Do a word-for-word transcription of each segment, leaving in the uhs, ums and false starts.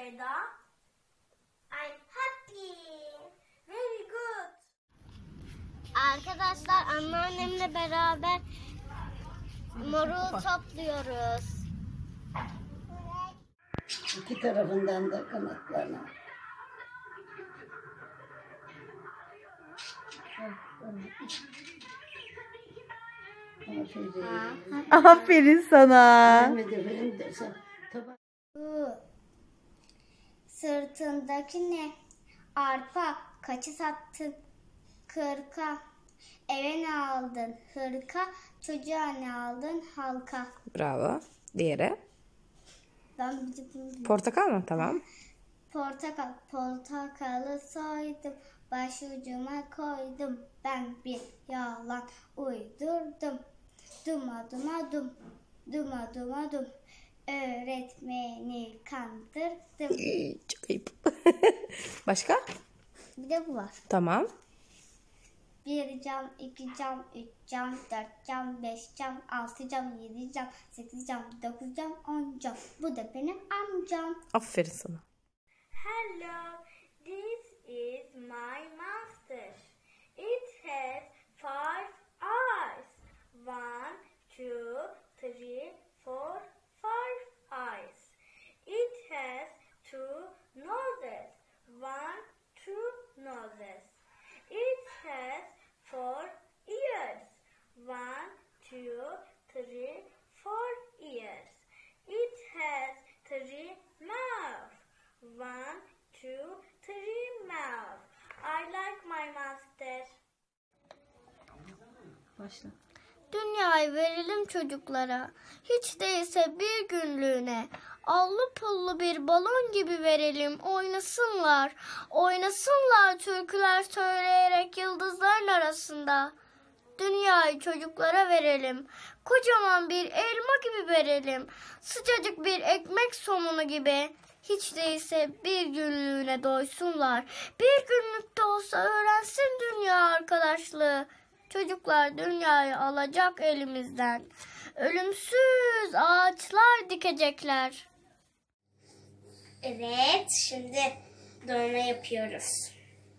Eda? I'm happy. Very good. Arkadaşlar anneannemle beraber marul topluyoruz. İki tarafından da kanatlarına. Aferin. Aferin sana. Sırtındaki ne? Arpa. Kaçı sattın? Kırka. Eve ne aldın? Hırka. Çocuğa ne aldın? Halka. Bravo. Diğeri? Ben bir Portakal mı? Tamam. Portakal. Portakalı soydum. Başucuma koydum. Ben bir yalan uydurdum. Duma duma dum. Duma duma dum. Öğretmeni kandırdım. Çok ayıp. Başka? Bir de bu var. Tamam. Bir cam, iki cam, üç cam, dört cam, beş cam, altı cam, yedi cam, sekiz cam, dokuz cam, on cam. Bu da benim amcam. Aferin sana. Hello, this is my monster. It has five eyes. One, two, three, four, five eyes. It has two noses. One, two noses. It has four ears. One, two, three, four ears. It has three mouths. One, two, three mouths. I like my monster. Başla. Dünyayı verelim çocuklara. Hiç değilse bir günlüğüne. Allı pullu bir balon gibi verelim, oynasınlar. Oynasınlar türküler söyleyerek yıldızların arasında. Dünyayı çocuklara verelim. Kocaman bir elma gibi verelim. Sıcacık bir ekmek somunu gibi. Hiç değilse bir günlüğüne doysunlar. Bir günlük de olsa öğrensin dünya arkadaşlığı. Çocuklar dünyayı alacak elimizden. Ölümsüz ağaçlar dikecekler. Evet, şimdi dolma yapıyoruz.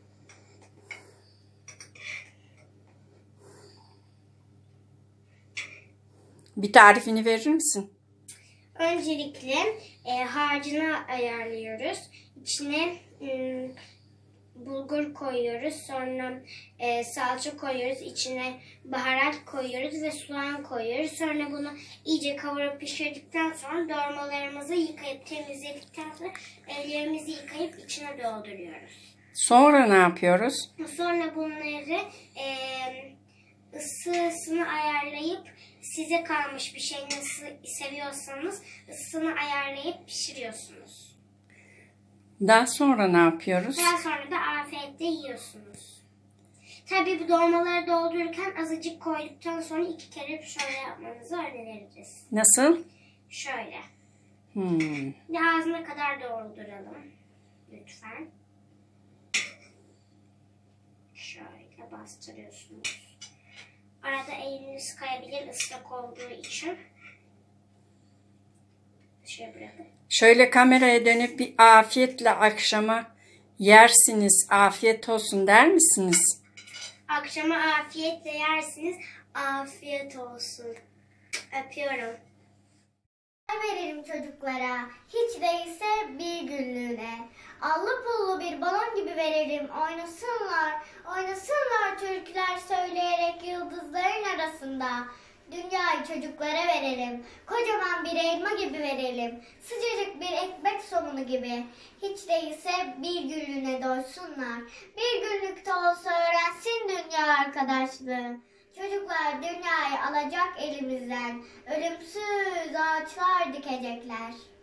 Bir tarifini verir misin? Öncelikle e, harcını ayarlıyoruz. İçine e, bulgur koyuyoruz. Sonra e, salça koyuyoruz. İçine baharat koyuyoruz ve soğan koyuyoruz. Sonra bunu iyice kavurup pişirdikten sonra dolmalarımızı yıkayıp temizledikten sonra ellerimizi yıkayıp içine dolduruyoruz. Sonra ne yapıyoruz? Sonra bunları e, ısısını ayarlayıp size kalmış bir şey nasıl seviyorsanız ısısını ayarlayıp pişiriyorsunuz. Daha sonra ne yapıyoruz? Daha sonra da afiyetle yiyorsunuz. Tabii bu dolmaları doldururken azıcık koyduktan sonra iki kere şöyle yapmanızı öneririz. Nasıl? Şöyle. Hmm. Bir ağzına kadar dolduralım. Lütfen. Şöyle bastırıyorsunuz. Arada eliniz kayabilir ıslak olduğu için. Şöyle bırakın. Şöyle kameraya dönüp bir afiyetle akşama yersiniz, afiyet olsun der misiniz? Akşama afiyetle yersiniz. Afiyet olsun. Öpüyorum. Verelim çocuklara. Hiç değilse bir günlüğüne. Allı pullu bir balon gibi verelim. Oynasınlar. Oynasınlar türküler söyleyerek yıldızların arasında. Dünyayı çocuklara verelim. Kocaman bir elma gibi verelim. Sıcacık bir ekmek somunu gibi. Hiç değilse bir günlüğüne doysunlar. Bir günlük de olsa öğrensin dünya arkadaşlığı. Çocuklar dünyayı alacak elimizden. Ölümsüz ağaçlar dikecekler.